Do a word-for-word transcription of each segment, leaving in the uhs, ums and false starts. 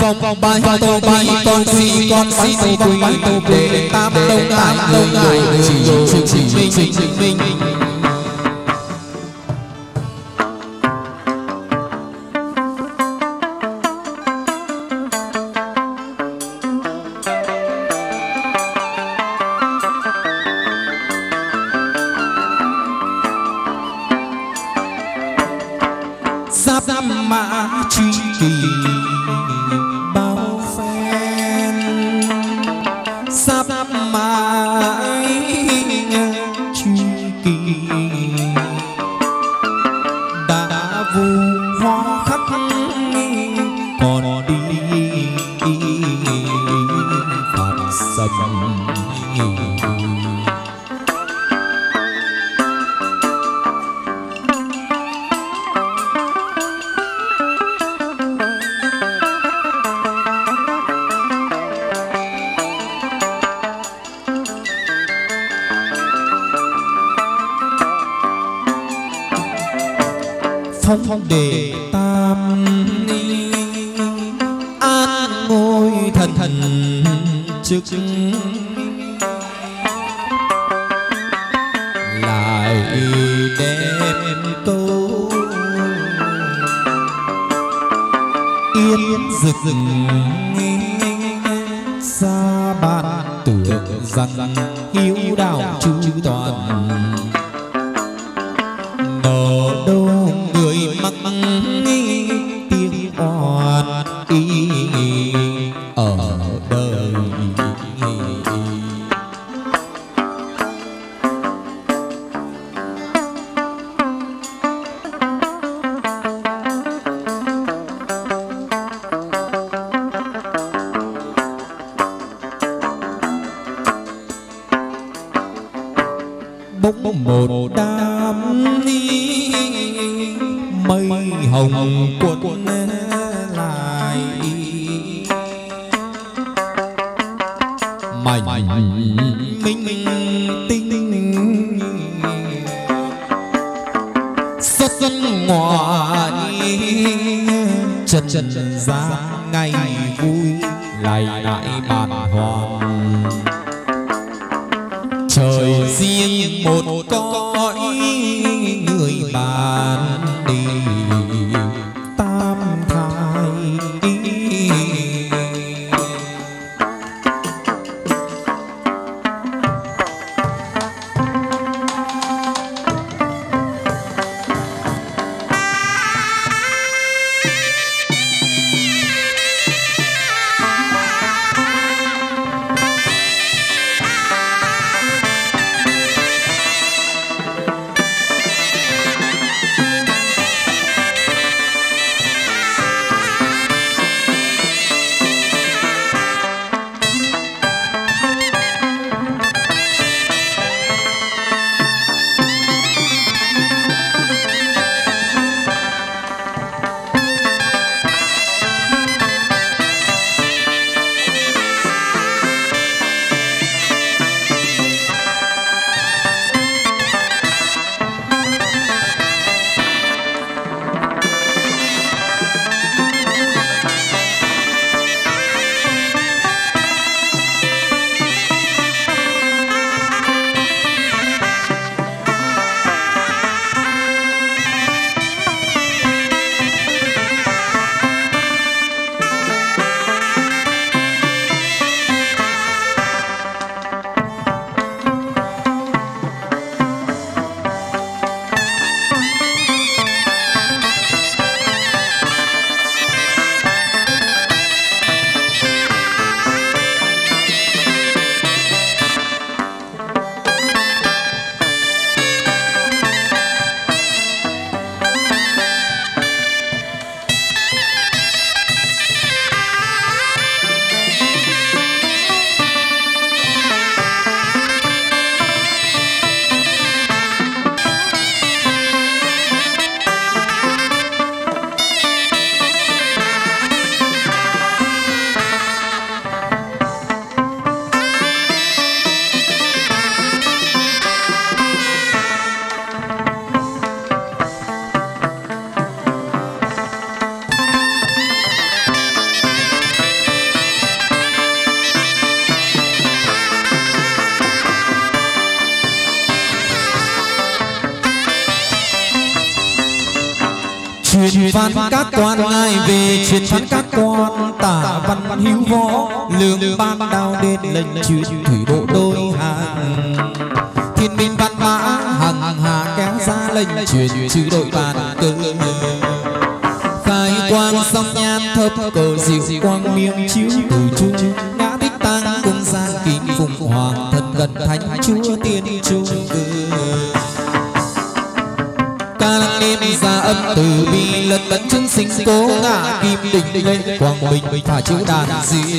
vòng bài tô bài con si con si tô quý để tam đông ngài đông ngài chỉ chỉ chỉ mình mình mình giáp mã truy kỳ bao phen giáp mã truy kỳ đã vu hoa khắc còn đi phạt sầm phong đề tam ni an ngôi thần thần chức lại đem câu yên rực xa ban tưởng rằng hiếu đạo chu toàn ngờ đâu người mắc tiếng oan y ở đời bỗng một đám mây hồng cuộn lại mảnh minh tinh xuất dân ngoài chân chân ra ngày vui lại lại bàn hoàng trời riêng một cõi người bàn đi tam thai truyền phán các quan ngài về truyền phán các quan tả văn hiếu võ lương ban đao đến lệnh truyền thủy bộ đôi hàng thiên minh văn mã hằng hà kéo ra lệnh truyền chư đội bàn cơ khai quang song nhan thấp cờ diệu quang miệng chiếu từ trung ngã tích tăng cung sang kim phùng hoàng thân gần thánh chúa tiên trung ca lăng đêm ra âm từ bi lật tận chúng sinh cố ngã kim đỉnh lệ quang bình phả chữ đàn diêm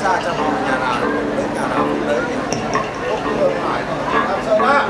ra cho họ nhà nào đến nhà nào cũng đấy không được phải làm sao đó.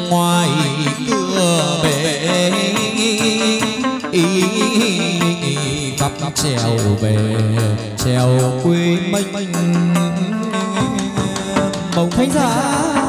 ngoài cửa bể ý trèo về trèo quê mình mộng thấy ra